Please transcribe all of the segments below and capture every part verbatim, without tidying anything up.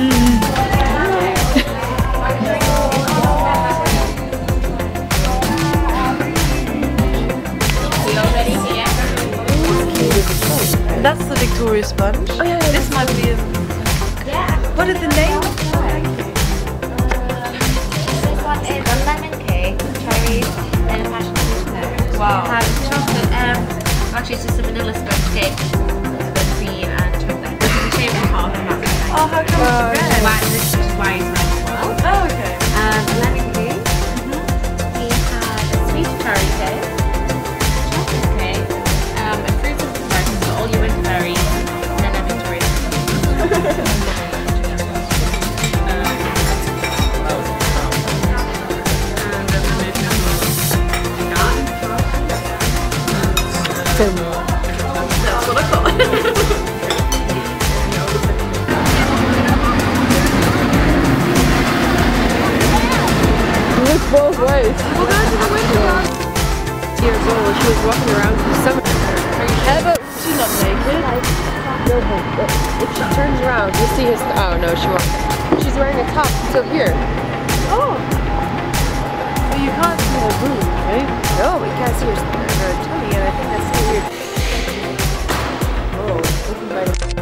That's the Victoria sponge. Oh yeah, yeah, this might be a... Yeah. What is the name? This one is a lemon cake with cherries and a passion fruit. Wow. It has chocolate, um, actually it's just a vanilla sponge cake with cream and chocolate. This is the favourite part of the Oh, how come uh, it's red? why, this is why it's red as well. Oh, okay. Um, a lemon cake. Mm-hmm. We had a sweet cherry cake, chocolate cake, um, a fruit of the person, so all your winter berries, and then a Victoria. That's what I thought. Look both ways. We'll go to the window. Years old, she was walking around in the summer. How about She's not naked. no, but if she turns around, you see his. Oh no, she won't. She's wearing a top still here. Oh. Well, you can't see her boob, right? No, we can't see her, her tummy, and I think that's so weird. Oh, looking by the.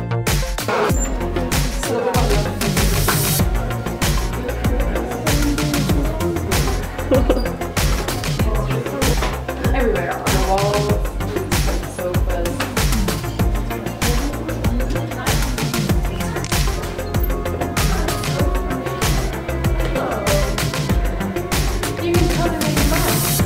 Everywhere on the walls, sofas. You can come and make a mess.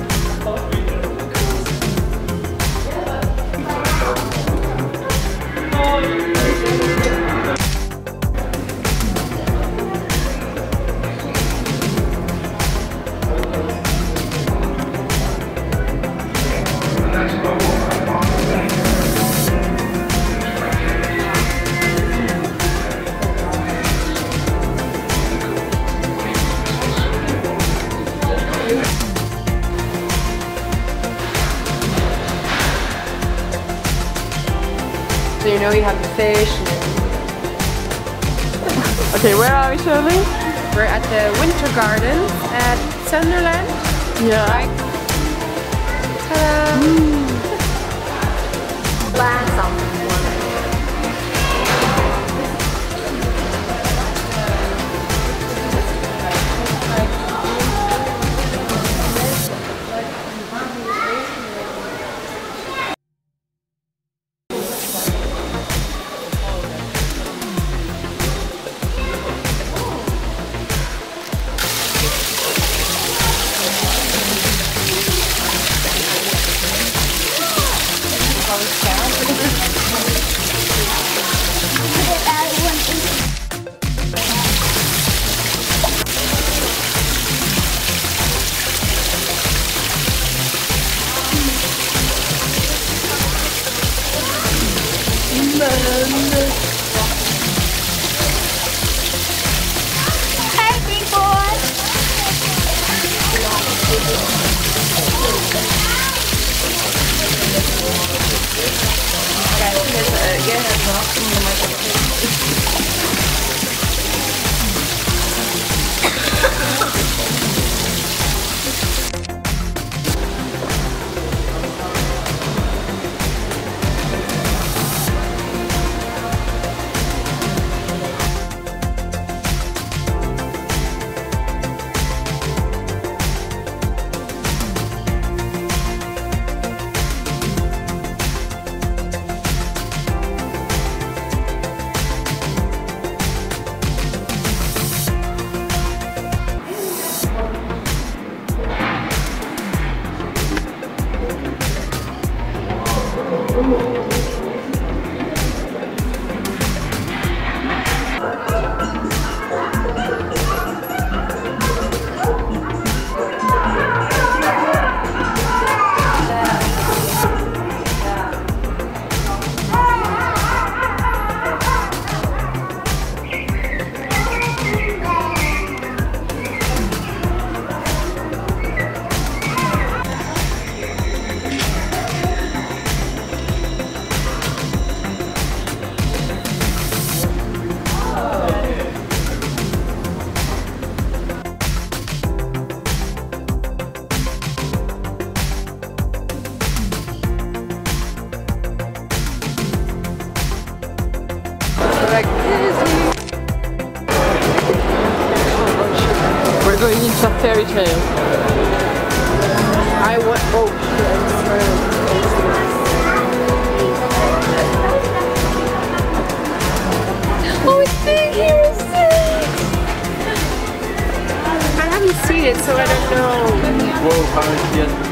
So you know you have the fish. Okay, where are we, Shirley? We're at the Winter Garden at Sunderland. Yeah. Right? Ta-da! Mm. Glass on one. Hey, big boy! going into a fairy tale. I want. Oh, Oh, it's big here, it's big! I haven't seen it, so I don't know. Whoa, how is it?